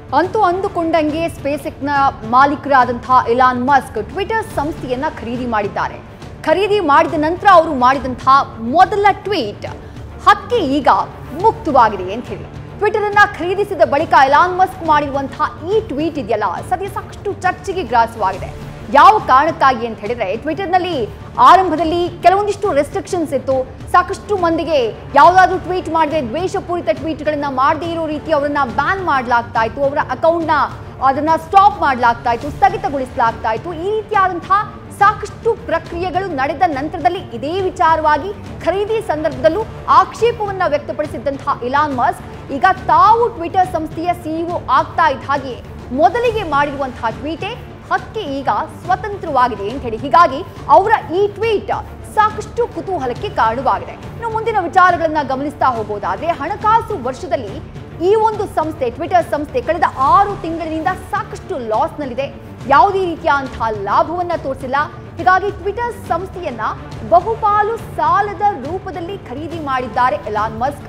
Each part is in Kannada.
ಅಂತೂ ಅಂದುಕೊಂಡಂಗೆ ಸ್ಪೇಸ್ಎಕ್ಸ್ನ ಮಾಲೀಕರಾದಂತಹ ಎಲಾನ್ ಮಸ್ಕ್ ಟ್ವಿಟರ್ ಸಂಸ್ಥೆಯನ್ನ ಖರೀದಿ ಮಾಡಿದ್ದಾರೆ. ಖರೀದಿ ಮಾಡಿದ ನಂತರ ಅವರು ಮಾಡಿದಂತಹ ಮೊದಲ ಟ್ವೀಟ್ ಹಕ್ಕಿ ಈಗ ಮುಕ್ತವಾಗಿದೆ ಅಂತ ಹೇಳಿ. ಟ್ವಿಟರ್ ಅನ್ನ ಖರೀದಿಸಿದ ಬಳಿಕ ಎಲಾನ್ ಮಸ್ಕ್ ಮಾಡಿರುವಂತಹ ಈ ಟ್ವೀಟ್ ಇದೆಯಲ್ಲ ಸದ್ಯ ಸಾಕಷ್ಟು ಚರ್ಚೆಗೆ ಗ್ರಾಸವಾಗಿದೆ. ಯಾವ ಕಾರಣಕ್ಕಾಗಿ ಅಂತ ಹೇಳಿದ್ರೆ ಟ್ವಿಟರ್ನಲ್ಲಿ ಆರಂಭದಲ್ಲಿ ಕೆಲವೊಂದಿಷ್ಟು ರೆಸ್ಟ್ರಿಕ್ಷನ್ಸ್ ಇತ್ತು. ಸಾಕಷ್ಟು ಮಂದಿಗೆ ಯಾವುದಾದ್ರೂ ಟ್ವೀಟ್ ಮಾಡಿದ್ರೆ ದ್ವೇಷಪೂರಿತ ಟ್ವೀಟ್ಗಳನ್ನ ಮಾಡದೇ ಇರೋ ರೀತಿ ಅವರನ್ನ ಬ್ಯಾನ್ ಮಾಡಲಾಗ್ತಾ ಇತ್ತು, ಅವರ ಅಕೌಂಟ್ನ ಅದನ್ನ ಸ್ಟಾಪ್ ಮಾಡಲಾಗ್ತಾ ಇತ್ತು, ಸ್ಥಗಿತಗೊಳಿಸಲಾಗ್ತಾ ಇತ್ತು. ಈ ರೀತಿಯಾದಂತಹ ಸಾಕಷ್ಟು ಪ್ರಕ್ರಿಯೆಗಳು ನಡೆದ ನಂತರದಲ್ಲಿ ಇದೇ ವಿಚಾರವಾಗಿ ಖರೀದಿ ಸಂದರ್ಭದಲ್ಲೂ ಆಕ್ಷೇಪವನ್ನ ವ್ಯಕ್ತಪಡಿಸಿದ್ದಂತಹ ಎಲಾನ್ ಮಸ್ಕ್ ಈಗ ತಾವು ಟ್ವಿಟರ್ ಸಂಸ್ಥೆಯ ಸಿಇಒ ಆಗ್ತಾ ಇದ್ದ ಹಾಗೆ ಮೊದಲಿಗೆ ಮಾಡಿರುವಂತಹ ಟ್ವೀಟೇ ಹಕ್ಕಿ ಈಗ ಸ್ವತಂತ್ರವಾಗಿದೆ ಅಂತ ಹೇಳಿ. ಹೀಗಾಗಿ ಅವರ ಈ ಟ್ವೀಟ್ ಸಾಕಷ್ಟು ಕುತೂಹಲಕ್ಕೆ ಕಾರಣವಾಗಿದೆ. ಇನ್ನು ಮುಂದಿನ ವಿಚಾರಗಳನ್ನ ಗಮನಿಸ್ತಾ ಹೋಗೋದಾದ್ರೆ ಹಣಕಾಸು ವರ್ಷದಲ್ಲಿ ಈ ಒಂದು ಸಂಸ್ಥೆ ಟ್ವಿಟರ್ ಸಂಸ್ಥೆ ಕಳೆದ 6 ತಿಂಗಳಿನಿಂದ ಸಾಕಷ್ಟು ಲಾಸ್ನಲ್ಲಿದೆ. ಯಾವುದೇ ರೀತಿಯಾದಂತಹ ಲಾಭವನ್ನ ತೋರಿಸಿಲ್ಲ. ಹೀಗಾಗಿ ಟ್ವಿಟರ್ ಸಂಸ್ಥೆಯನ್ನ ಬಹುಪಾಲು ಸಾಲದ ರೂಪದಲ್ಲಿ ಖರೀದಿ ಮಾಡಿದ್ದಾರೆ ಎಲಾನ್ ಮಸ್ಕ್.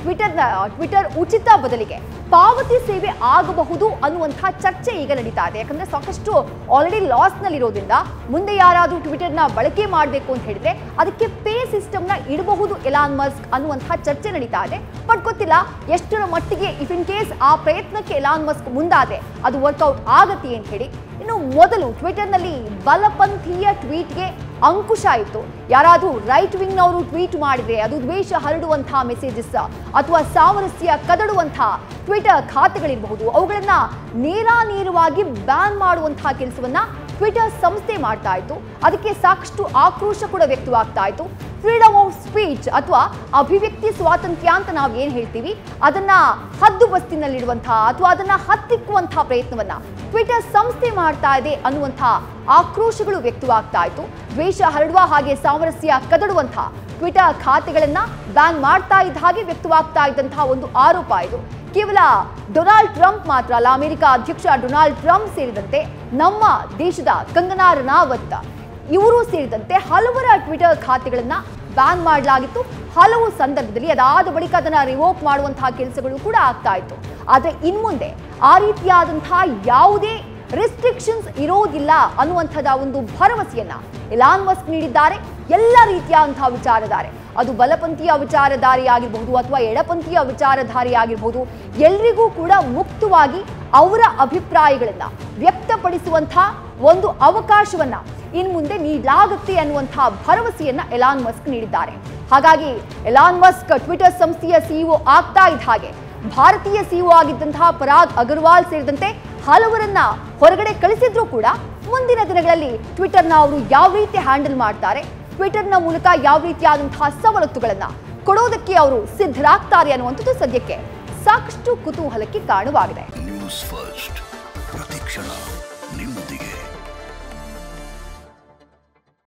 ಟ್ವಿಟರ್ ಉಚಿತ ಬದಲಿಗೆ ಪಾವತಿ ಸೇವೆ ಆಗಬಹುದು ಅನ್ನುವಂತಹ ಚರ್ಚೆ ಈಗ ನಡೀತಾ ಇದೆ. ಯಾಕಂದ್ರೆ ಸಾಕಷ್ಟು ಆಲ್ರೆಡಿ ಲಾಸ್ನಲ್ಲಿರೋದ್ರಿಂದ ಮುಂದೆ ಯಾರಾದರೂ ಟ್ವಿಟರ್ನ ಬಳಕೆ ಮಾಡಬೇಕು ಅಂತ ಹೇಳಿದ್ರೆ ಅದಕ್ಕೆ ಪೇ ಸಿಸ್ಟಮ್ನ ಇಡಬಹುದು ಎಲಾನ್ ಮಸ್ಕ್ ಅನ್ನುವಂತಹ ಚರ್ಚೆ ನಡೀತಾ ಇದೆ. ಬಟ್ ಗೊತ್ತಿಲ್ಲ ಎಷ್ಟರ ಮಟ್ಟಿಗೆ ಇಫ್ ಇನ್ ಕೇಸ್ ಆ ಪ್ರಯತ್ನಕ್ಕೆ ಎಲಾನ್ ಮಸ್ಕ್ ಮುಂದಾದೆ ಅದು ವರ್ಕೌಟ್ ಆಗತ್ತೆ ಅಂತ ಹೇಳಿ. ಇನ್ನು ಮೊದಲು ಟ್ವಿಟರ್ನಲ್ಲಿ ಬಲಪಂಥೀಯ ಟ್ವೀಟ್ಗೆ ಅಂಕುಶ ಇತ್ತು. ಯಾರಾದರೂ ರೈಟ್ ವಿಂಗ್ನವರು ಟ್ವೀಟ್ ಮಾಡಿದ್ರೆ ಅದು ದ್ವೇಷ ಹರಡುವಂತಹ ಮೆಸೇಜಸ್ ಅಥವಾ ಸಾಮರಸ್ಯ ಕದಡುವಂತಹ ಟ್ವಿಟರ್ ಖಾತೆಗಳಿರಬಹುದು, ಅವುಗಳನ್ನ ನೇರಾನೇರವಾಗಿ ಬ್ಯಾನ್ ಮಾಡುವಂತಹ ಕೆಲಸವನ್ನ ಟ್ವಿಟರ್ ಸಂಸ್ಥೆ ಮಾಡ್ತಾ ಇತ್ತು. ಅದಕ್ಕೆ ಸಾಕಷ್ಟು ಆಕ್ರೋಶ ಕೂಡ ವ್ಯಕ್ತವಾಗ್ತಾ ಇತ್ತು. ಫ್ರೀಡಮ್ ಆಫ್ ಸ್ಪೀಚ್ ಅಥವಾ ಅಭಿವ್ಯಕ್ತಿ ಸ್ವಾತಂತ್ರ್ಯ ಅಂತ ನಾವು ಏನು ಹೇಳ್ತೀವಿ ಅದನ್ನ ಹದ್ದುಬಸ್ತಿನಲ್ಲಿಡುವಂತಹ ಅಥವಾ ಅದನ್ನ ಹತ್ತಿಕ್ಕುವಂತಹ ಪ್ರಯತ್ನವನ್ನ ಟ್ವಿಟರ್ ಸಂಸ್ಥೆ ಮಾಡ್ತಾ ಇದೆ ಅನ್ನುವಂತಹ ಆಕ್ರೋಶಗಳು ವ್ಯಕ್ತವಾಗ್ತಾ ಇತ್ತು. ದ್ವೇಷ ಹರಡುವ ಹಾಗೆ ಸಾಮರಸ್ಯ ಕದಡುವಂತಹ ಟ್ವಿಟರ್ ಖಾತೆಗಳನ್ನ ಬ್ಯಾನ್ ಮಾಡ್ತಾ ಇದ್ದ ಹಾಗೆ ವ್ಯಕ್ತವಾಗ್ತಾ ಇದ್ದಂತಹ ಒಂದು ಆರೋಪ ಇದು. ಕೇವಲ ಡೊನಾಲ್ಡ್ ಟ್ರಂಪ್ ಮಾತ್ರ ಅಲ್ಲ, ಅಮೆರಿಕ ಅಧ್ಯಕ್ಷ ಡೊನಾಲ್ಡ್ ಟ್ರಂಪ್ ಸೇರಿದಂತೆ ನಮ್ಮ ದೇಶದ ಕಂಗನಾ ರನಾವತ್ ಇವರು ಸೇರಿದಂತೆ ಹಲವರ ಟ್ವಿಟರ್ ಖಾತೆಗಳನ್ನ ಬ್ಯಾನ್ ಮಾಡಲಾಗಿತ್ತು. ಹಲವು ಸಂದರ್ಭದಲ್ಲಿ ಅದಾದ ಬಳಿಕ ಅದನ್ನ ರಿವೋಕ್ ಮಾಡುವಂತಹ ಕೆಲಸಗಳು ಕೂಡ ಆಗ್ತಾ ಇತ್ತು. ಆದ್ರೆ ಇನ್ಮುಂದೆ ಆ ರೀತಿಯಾದಂತಹ ಯಾವುದೇ ರೆಸ್ಟ್ರಿಕ್ಷನ್ಸ್ ಇರೋದಿಲ್ಲ ಅನ್ನುವಂಥದ ಒಂದು ಭರವಸೆಯನ್ನ ಎಲಾನ್ ಮಸ್ಕ್ ನೀಡಿದ್ದಾರೆ. ಎಲ್ಲ ರೀತಿಯಾದಂತಹ ವಿಚಾರಧಾರೆ, ಅದು ಬಲಪಂಥೀಯ ವಿಚಾರಧಾರೆ ಆಗಿರಬಹುದು ಅಥವಾ ಎಡಪಂಥೀಯ ವಿಚಾರಧಾರೆ ಆಗಿರಬಹುದು, ಎಲ್ರಿಗೂ ಕೂಡ ಮುಕ್ತವಾಗಿ ಅವರ ಅಭಿಪ್ರಾಯಗಳನ್ನ ವ್ಯಕ್ತಪಡಿಸುವಂತಹ ಒಂದು ಅವಕಾಶವನ್ನ ಇನ್ಮುಂದೆ ನೀಡಲಾಗುತ್ತೆ ಅನ್ನುವಂತಹ ಭರವಸೆಯನ್ನ ಎಲಾನ್ ಮಸ್ಕ್ ನೀಡಿದ್ದಾರೆ. ಹಾಗಾಗಿ ಎಲಾನ್ ಮಸ್ಕ್ ಟ್ವಿಟರ್ ಸಂಸ್ಥೆಯ ಸಿಇಒ ಆಗ್ತಾ ಇದ್ದ ಹಾಗೆ ಭಾರತೀಯ ಸಿಇಒ ಆಗಿದ್ದಂತಹ ಪರಾಗ್ ಅಗರ್ವಾಲ್ ಸೇರಿದಂತೆ ಹಲವರನ್ನ ಹೊರಗಡೆ ಕಳಿಸಿದ್ರು ಕೂಡ ಮುಂದಿನ ದಿನಗಳಲ್ಲಿ ಟ್ವಿಟರ್ನ ಅವರು ಯಾವ ರೀತಿ ಹ್ಯಾಂಡಲ್ ಮಾಡ್ತಾರೆ, ಟ್ವಿಟರ್ನ ಮೂಲಕ ಯಾವ ರೀತಿಯಾದಂತಹ ಸವಲತ್ತುಗಳನ್ನ ಕೊಡೋದಕ್ಕೆ ಅವರು ಸಿದ್ಧರಾಗ್ತಾರೆ ಅನ್ನುವಂಥದ್ದು ಸದ್ಯಕ್ಕೆ ಸಾಕಷ್ಟು ಕುತೂಹಲಕ್ಕೆ ಕಾರಣವಾಗಿದೆ. ನ್ಯೂಸ್ ಫಸ್ಟ್ ಪ್ರತಿಕ್ಷಣ ನಿಮ್ಮೊಂದಿಗೆ.